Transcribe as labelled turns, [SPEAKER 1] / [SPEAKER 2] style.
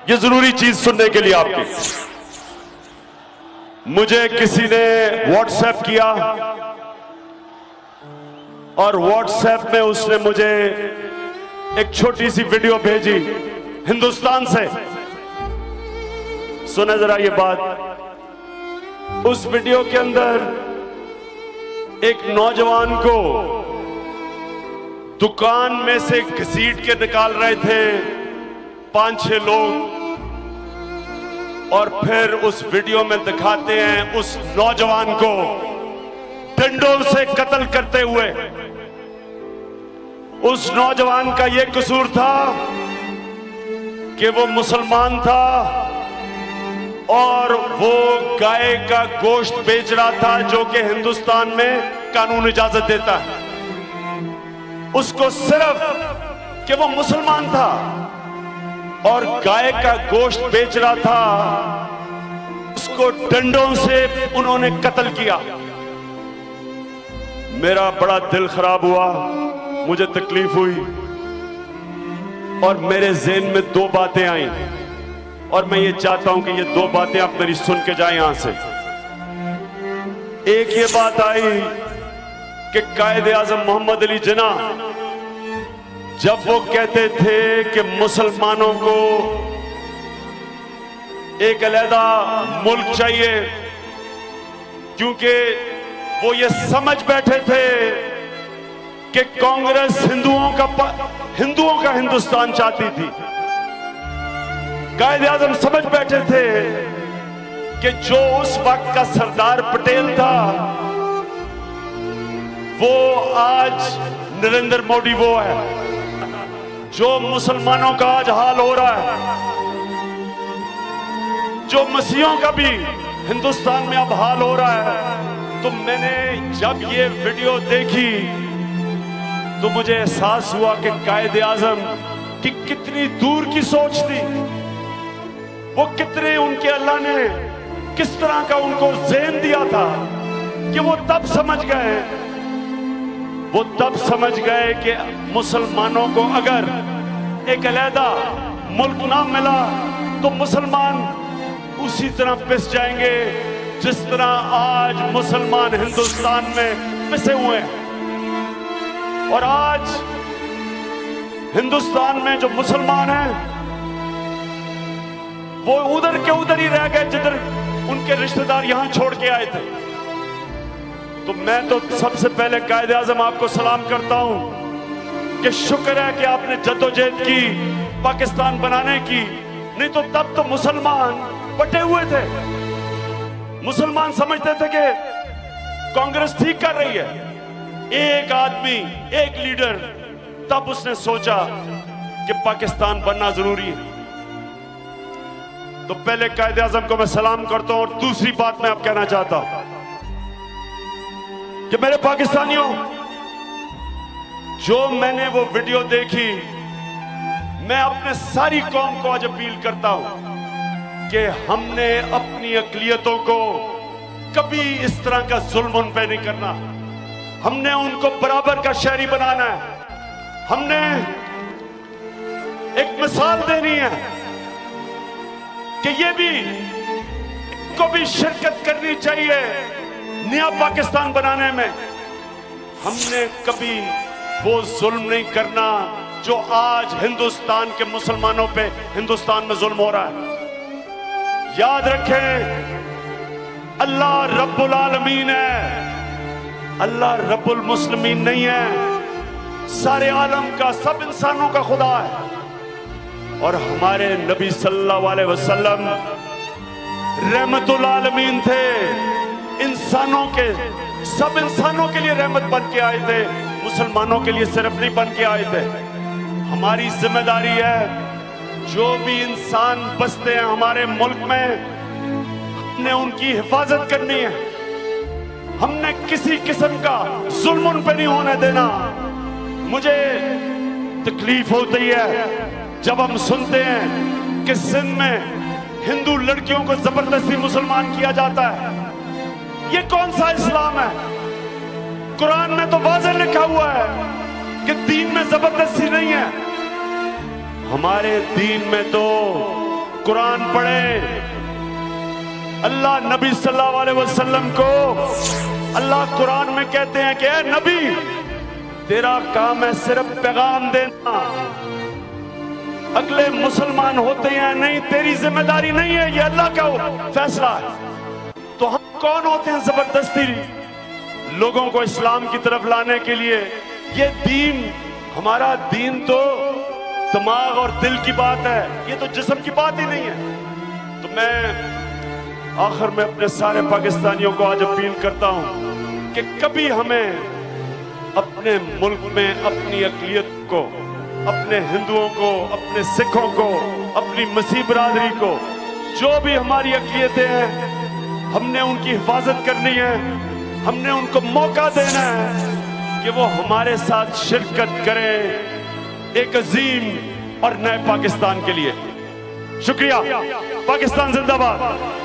[SPEAKER 1] ये जरूरी चीज सुनने के लिए आपकी। मुझे किसी ने व्हाट्सएप किया और व्हाट्सएप में उसने मुझे एक छोटी सी वीडियो भेजी हिंदुस्तान से। सुना जरा ये बात। उस वीडियो के अंदर एक नौजवान को दुकान में से घसीट के निकाल रहे थे 5-6 लोग, और फिर उस वीडियो में दिखाते हैं उस नौजवान को डंडों से कत्ल करते हुए। उस नौजवान का यह कसूर था कि वो मुसलमान था और वो गाय का गोश्त बेच रहा था, जो कि हिंदुस्तान में कानून इजाजत देता है। उसको सिर्फ कि वो मुसलमान था और गाय का गोश्त बेच रहा था, उसको डंडों से उन्होंने कत्ल किया। मेरा बड़ा दिल खराब हुआ, मुझे तकलीफ हुई और मेरे ज़हन में 2 बातें आई और मैं ये चाहता हूं कि ये 2 बातें आप मेरी सुन के जाएं यहां से। एक ये बात आई कि कायदे आज़म मोहम्मद अली जिन्ना जब वो कहते थे कि मुसलमानों को एक अलग मुल्क चाहिए, क्योंकि वो ये समझ बैठे थे कि कांग्रेस हिंदुओं का हिंदुस्तान चाहती थी। कायदे आज़म समझ बैठे थे कि जो उस वक्त का सरदार पटेल था वो आज नरेंद्र मोदी वो है। जो मुसलमानों का आज हाल हो रहा है, जो मसीहों का भी हिंदुस्तान में अब हाल हो रहा है। तो मैंने जब ये वीडियो देखी तो मुझे एहसास हुआ कि कायदे आज़म की कितनी दूर की सोच थी, वो कितने उनके अल्लाह ने किस तरह का उनको ज़हन दिया था कि वो तब समझ गए कि मुसलमानों को अगर एक अलहदा मुल्क ना मिला तो मुसलमान उसी तरह पिस जाएंगे जिस तरह आज मुसलमान हिंदुस्तान में पिसे हुए हैं। और आज हिंदुस्तान में जो मुसलमान हैं वो उधर के उधर ही रह गए जिधर उनके रिश्तेदार यहां छोड़ के आए थे। तो मैं तो सबसे पहले कायदे आज़म आपको सलाम करता हूं कि शुक्र है कि आपने जद्दोजहद की पाकिस्तान बनाने की, नहीं तो तब तो मुसलमान बटे हुए थे। मुसलमान समझते थे कि कांग्रेस ठीक कर रही है। एक आदमी, एक लीडर, तब उसने सोचा कि पाकिस्तान बनना जरूरी है। तो पहले कायदे आज़म को मैं सलाम करता हूं। और दूसरी बात मैं अब कहना चाहता हूं कि मेरे पाकिस्तानियों, जो मैंने वो वीडियो देखी, मैं अपने सारी कौम को आज अपील करता हूं कि हमने अपनी अक़लियतों को कभी इस तरह का जुल्म उन पे नहीं करना। हमने उनको बराबर का शहरी बनाना है। हमने एक मिसाल देनी है कि ये भी को भी शिरकत करनी चाहिए नया पाकिस्तान बनाने में। हमने कभी वो जुल्म नहीं करना जो आज हिंदुस्तान के मुसलमानों पे हिंदुस्तान में जुल्म हो रहा है। याद रखें, अल्लाह रब्बुल आलमीन है, अल्लाह रब्बुल मुस्लिमीन नहीं है। सारे आलम का, सब इंसानों का खुदा है। और हमारे नबी सल्लल्लाहु अलैहि वसल्लम रहमतुल आलमीन थे। इंसानों के, सब इंसानों के लिए रहमत बन के आए थे, मुसलमानों के लिए सिर्फ नहीं बन के आए थे। हमारी जिम्मेदारी है, जो भी इंसान बसते हैं हमारे मुल्क में, हमने उनकी हिफाजत करनी है। हमने किसी किस्म का जुल्म उन पे नहीं होने देना। मुझे तकलीफ होती है जब हम सुनते हैं कि सिंध में हिंदू लड़कियों को जबरदस्ती मुसलमान किया जाता है। ये कौन सा इस्लाम है? कुरान में तो वाज़ेह लिखा हुआ है कि दीन में जबरदस्ती नहीं है। हमारे दीन में तो कुरान पढ़ें। अल्लाह नबी सल्लल्लाहु अलैहि वसल्लम को अल्लाह कुरान में कहते हैं कि ए नबी, तेरा काम है सिर्फ पैगाम देना, अगले मुसलमान होते हैं नहीं, तेरी जिम्मेदारी नहीं है, ये अल्लाह का फैसला है। तो हम कौन होते हैं जबरदस्ती लोगों को इस्लाम की तरफ लाने के लिए? ये दीन, हमारा दीन तो दिमाग और दिल की बात है, ये तो जिस्म की बात ही नहीं है। तो मैं आखिर में अपने सारे पाकिस्तानियों को आज अपील करता हूं कि कभी हमें अपने मुल्क में अपनी अक़लियत को, अपने हिंदुओं को, अपने सिखों को, अपनी मसीह बरादरी को, जो भी हमारी अक़लियतें हैं, हमने उनकी हिफाजत करनी है। हमने उनको मौका देना है कि वो हमारे साथ शिरकत करें एक अजीम और नए पाकिस्तान के लिए। शुक्रिया। पाकिस्तान जिंदाबाद।